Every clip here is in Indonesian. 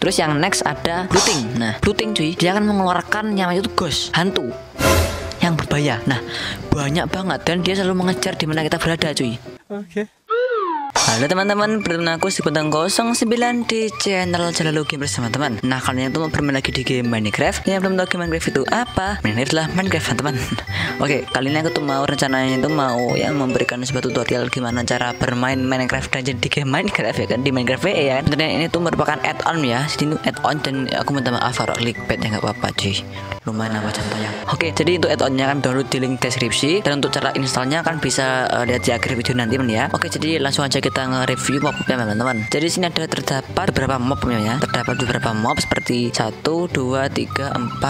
Terus yang next ada looting. Nah, looting cuy, dia akan mengeluarkan yang itu ghost, hantu yang berbahaya. Nah, banyak banget dan dia selalu mengejar di mana kita berada cuy. Oke. Halo teman-teman, bertemu aku si Bentang 09 di channel Jalalu Game bersama teman. Nah, kalian itu mau bermain lagi di game Minecraft. Yang belum tahu game Minecraft itu apa? Minecraft adalah Minecraft teman. Oke, kali ini aku tuh mau rencananya itu mau yang memberikan sebuah tutorial gimana cara bermain Minecraft Dungeon di game Minecraft ya kan, di Minecraft VE ya. Tentunya ini tuh merupakan add-on ya. Jadi itu add-on dan aku minta maaf kalau clickbait ya nggak apa-apa cuy. Lumayan apa contohnya. Oke, jadi untuk add-onnya kan download di link deskripsi dan untuk cara installnya kan bisa lihat di akhir video nanti ya. Oke, jadi langsung aja kita nge-review mobnya teman-teman. Jadi sini ada terdapat beberapa mobnya ya. Terdapat beberapa mob seperti 1, 2, 3, 4, 5, 6,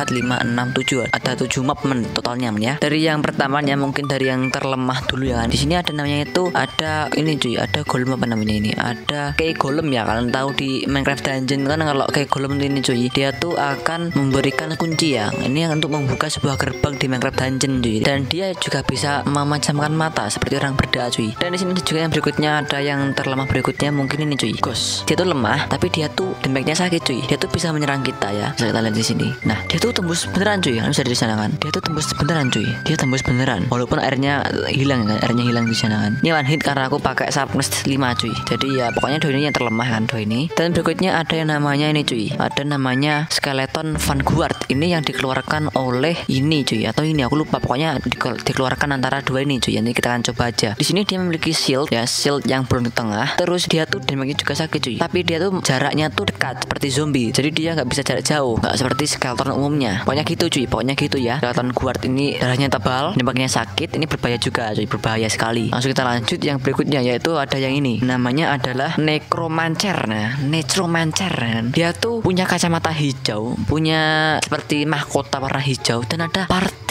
7. Ada 7 mob totalnya ya. Dari yang pertamanya mungkin dari yang terlemah dulu ya kan. Di sini ada namanya itu ada ini cuy, ada golem apa namanya ini? Ada kayak golem ya. Kalian tahu di Minecraft Dungeon kan kalau kayak golem ini cuy, dia tuh akan memberikan kunci ya. Ini yang untuk membuka sebuah gerbang di Minecraft Dungeon cuy. Dan dia juga bisa memejamkan mata seperti orang berdoa cuy. Dan di sini juga yang berikutnya ada yang terlemah berikutnya mungkin ini cuy. Ghost. Dia tuh lemah tapi dia tuh damage-nya sakit cuy. Dia tuh bisa menyerang kita ya. Bisa kita lihat di sini. Nah, dia tuh tembus beneran cuy. Kan bisa di sana kan. Dia tuh tembus beneran cuy. Dia tembus beneran. Walaupun airnya hilang kan. Airnya hilang di sana kan. Ini one hit karena aku pakai sharpness 5 cuy. Jadi ya pokoknya doi ini yang terlemah kan doi ini. Dan berikutnya ada yang namanya ini cuy. Ada namanya skeleton Vanguard. Ini yang dikeluarkan oleh ini cuy atau ini aku lupa, pokoknya dikeluarkan antara dua ini cuy. Nanti kita akan coba aja. Di sini dia memiliki shield ya, shield yang belum di tengah. Terus dia tuh damage juga sakit cuy. Tapi dia tuh jaraknya tuh dekat seperti zombie. Jadi dia nggak bisa jarak jauh, nggak seperti skeleton umumnya. Pokoknya gitu cuy, pokoknya gitu ya. Skeleton guard ini darahnya tebal, damage-nya sakit, ini berbahaya juga cuy, berbahaya sekali. Langsung kita lanjut yang berikutnya yaitu ada yang ini. Namanya adalah Necromancer. Nah, Necromancer. Dia tuh punya kacamata hijau, punya seperti mahkota warna hijau dan ada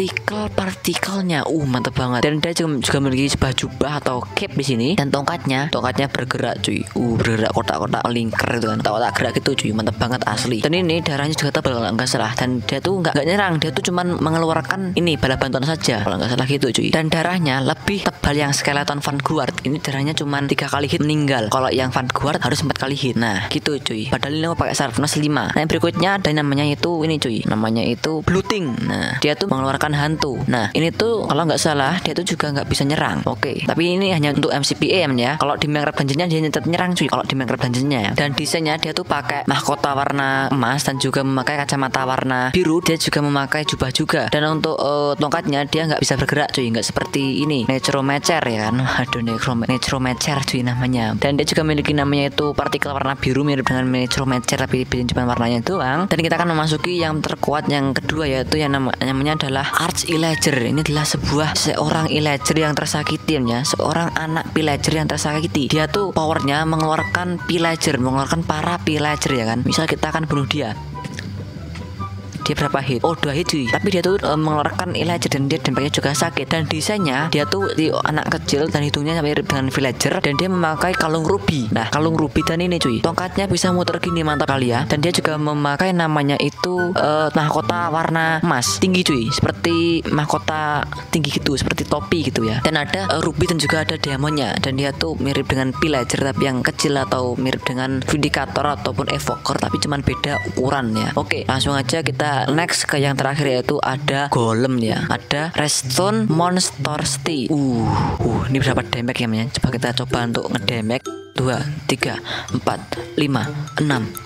partikelnya. Mantep banget. Dan dia juga memiliki sebuah jubah atau cape di sini dan tongkatnya bergerak cuy. Bergerak kotak-kotak melingkar itu kan. Kotak gerak gitu cuy. Mantep banget asli. Dan ini darahnya juga tebal kalau nggak salah. Dan dia tuh nggak nyerang, dia tuh cuman mengeluarkan ini bala bantuan saja kalau nggak salah gitu cuy. Dan darahnya lebih tebal yang skeleton Vanguard. Ini darahnya cuman 3 kali hit meninggal. Kalau yang Vanguard harus 4 kali hit. Nah, gitu cuy. Padahal ini aku pakai sharpness 5. Nah, yang berikutnya ada namanya itu ini cuy. Namanya itu looting. Nah, dia tuh mengeluarkan hantu. Nah, ini tuh kalau nggak salah dia tuh juga nggak bisa nyerang. Oke. Tapi ini hanya untuk MCPM ya. Kalau di Minecraft Dungeon-nya dia tetap nyerang cuy. Kalau di Minecraft Dungeon-nya ya. Dan desainnya dia tuh pakai mahkota warna emas dan juga memakai kacamata warna biru. Dia juga memakai jubah juga. Dan untuk tongkatnya dia nggak bisa bergerak cuy. Nggak seperti ini Necromancer ya kan. Aduh, Necromancer cuy namanya. Dan dia juga memiliki namanya itu partikel warna biru mirip dengan Necromancer tapi cuma warnanya doang. Dan kita akan memasuki yang terkuat yang kedua yaitu yang namanya adalah Arch Illager. Ini adalah seorang illager yang tersakiti ya, seorang anak pillager yang tersakiti. Dia tuh powernya mengeluarkan para pillager ya kan. Misal kita akan bunuh dia berapa hit? 2 hit cuy. Tapi dia tuh mengeluarkan illager dan dia dampaknya juga sakit. Dan desainnya dia tuh di anak kecil dan hidungnya mirip dengan villager dan dia memakai kalung ruby. Nah, kalung ruby dan ini cuy, tongkatnya bisa muter gini, mantap kali ya. Dan dia juga memakai namanya itu mahkota warna emas tinggi cuy, seperti mahkota tinggi gitu, seperti topi gitu ya. Dan ada ruby dan juga ada diamondnya. Dan dia tuh mirip dengan pillager tapi yang kecil atau mirip dengan vindicator ataupun evoker tapi cuman beda ukuran ya. Oke, langsung aja kita next ke yang terakhir yaitu ada golem ya. Ada redstone monstrosity. Ini berapa damage ya? Coba kita coba untuk ngedamage. 2, 3, 4, 5, 6, 7, 8,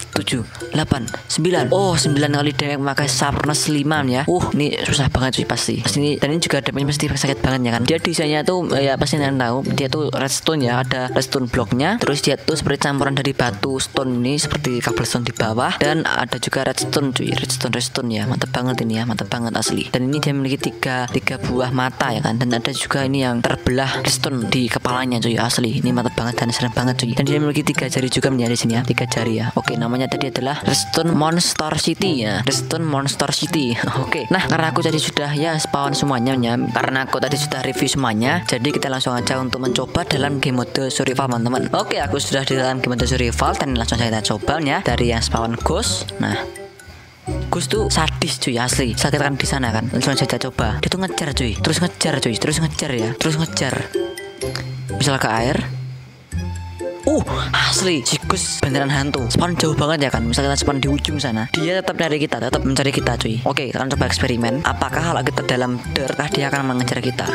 9. 9 kali damage memakai sharpness 5 ya. Ini susah banget cuy pasti. Ini dan ini juga damage pasti sakit banget ya kan. Dia desainnya tuh ya pasti kalian tahu, dia tuh redstone ya, ada redstone blocknya. Terus dia tuh seperti campuran dari batu stone ini seperti cobblestone di bawah dan ada juga redstone cuy, redstone ya. Mantap banget ini ya, mantap banget asli. Dan ini dia memiliki 3 buah mata ya kan. Dan ada juga ini yang terbelah redstone di kepalanya cuy, asli. Ini mantap banget dan serem banget cuy. Dan dia memiliki 3 jari juga di sini ya, 3 jari ya. Oke, namanya tadi adalah Redstone Monstrosity ya, Redstone Monstrosity. Oke, nah karena aku tadi sudah ya spawn semuanya ya, karena aku tadi sudah review semuanya, jadi kita langsung aja untuk mencoba dalam game mode survival teman-teman. Oke, aku sudah di dalam game mode survival dan langsung saja kita coba ya dari yang spawn ghost. Nah, Ghost tuh sadis cuy, asli. Sakit kan di sana kan. Langsung saja coba. Dia tuh ngejar cuy, terus ngejar ya, terus ngejar. Misal ke air. Asli Cikus beneran hantu. Spawn jauh banget ya kan. Misalnya kita spawn di ujung sana, dia tetap nyari kita, tetap mencari kita cuy. Oke, kita coba eksperimen. Apakah kalau kita dalam derkah dia akan mengejar kita?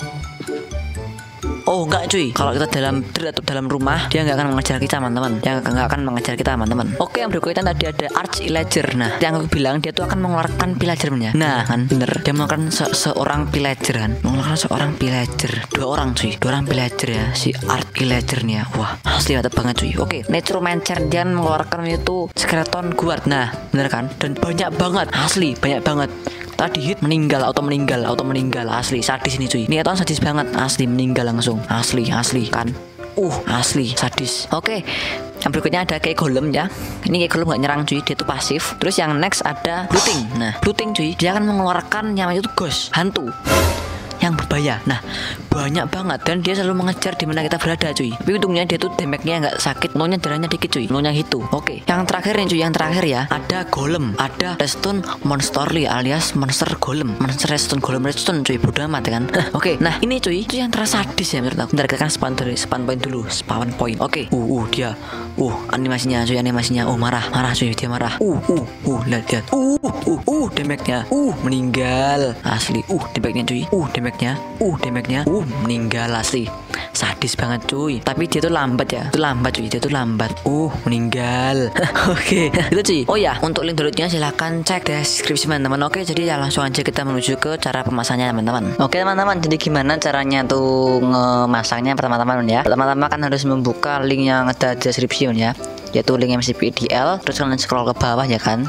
Oh enggak cuy, kalau kita dalam atau dalam rumah dia nggak akan mengejar kita teman-teman. Yang nggak akan mengejar kita teman-teman. Oke, yang berikutnya tadi ada Arch Illager. Nah, yang aku bilang dia tuh akan mengeluarkan pillagernya. Nah kan bener, dia mengeluarkan seorang pillager kan, mengeluarkan seorang pillager, dua orang pillager ya, si Arch Illagernya. Wah asli mantap banget cuy. Oke, Necromancer dia mengeluarkan itu Skeleton Guard. Nah bener kan, dan banyak banget, asli banyak banget. Tadi hit meninggal asli sadis ini cuy. Niatan sadis banget asli, meninggal langsung asli kan. Asli sadis. Oke, yang berikutnya ada kayak golem ya. Ini kayak golem gak nyerang cuy, dia tuh pasif. Terus yang next ada looting. Nah looting cuy, dia akan mengeluarkan yang itu ghost, hantu yang berbahaya. Nah banyak banget, dan dia selalu mengejar di mana kita berada cuy. Tapi untungnya dia tuh damage-nya nggak sakit, no-nya darahnya dikit cuy, no-nya itu. Oke, yang terakhir nih cuy, yang terakhir ya, ada golem, ada redstone monsterly alias monster golem, monster redstone cuy, bodoh amat ya kan. Oke, nah ini cuy, itu yang tersadis ya menurut aku. Bentar, kita kan spawn point dulu. Oke, dia animasinya cuy, marah cuy, dia marah. Lihat. Damage-nya meninggal asli. Damage-nya meninggal asli. Sadis banget cuy. Tapi dia tuh lambat ya. Meninggal. Oke, itu cuy. Oh ya, untuk link downloadnya silahkan cek deskripsi teman-teman. Oke, jadi ya langsung aja kita menuju ke cara pemasannya teman-teman. Oke teman-teman, jadi gimana caranya tuh ngemasangnya pertama-tama ya. Pertama-tama kan harus membuka link yang ada di deskripsi ya, yaitu link MCPDL. Terus kalian scroll ke bawah ya kan.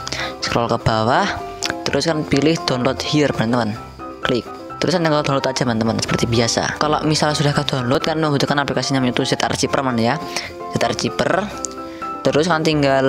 Terus kan pilih download here teman-teman. Klik. Terus kan tinggal download aja teman-teman seperti biasa. Kalau misalnya sudah ke download kan membutuhkan aplikasi namanya itu ZArchiver ya. ZArchiver. Terus kan tinggal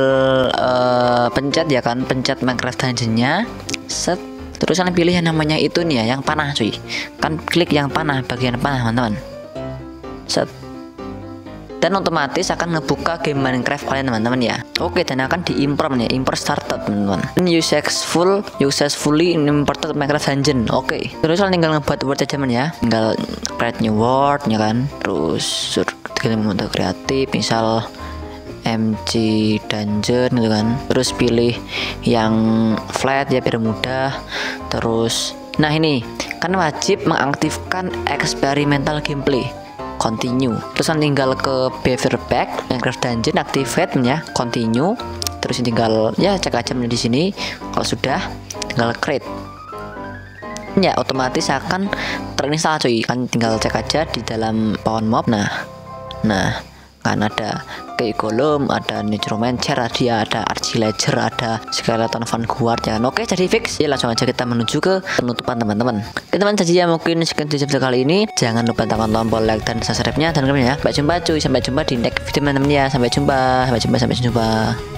pencet Minecraft Dungeon-nya. Set. Terus kan pilih yang namanya itu nih ya, yang panah cuy. Kan klik yang panah, bagian panah teman-teman. Set. Dan otomatis akan ngebuka game Minecraft kalian teman-teman ya. Oke, dan akan diimport nih, import started teman-teman. You successfully imported Minecraft Dungeon. Oke, terus kalian tinggal ngebuat word aja ya. Tinggal create new word ya kan. Terus kita membuat kreatif, misal MG Dungeon gitu kan. Terus pilih yang flat ya biar mudah. Terus nah ini kan wajib mengaktifkan experimental gameplay. Continue. Terus tinggal ke behavior pack Minecraft Dungeon, activate ya, continue. Terus tinggal ya cek aja di sini. Kalau sudah tinggal create. Ya otomatis akan terinstall cuy. Kan tinggal cek aja di dalam pawn mob. Nah kan ada kayak golem, ada Necromancer, ada Arch Illager, ada Skeleton Guard ya. Oke, jadi fix ya, langsung aja kita menuju ke penutupan teman-teman. Oke teman, jadi ya mungkin sekian video kali ini. Jangan lupa tekan tombol like dan subscribe-nya dan ya. Sampai jumpa cuy, sampai jumpa di next video teman-teman ya. Sampai jumpa.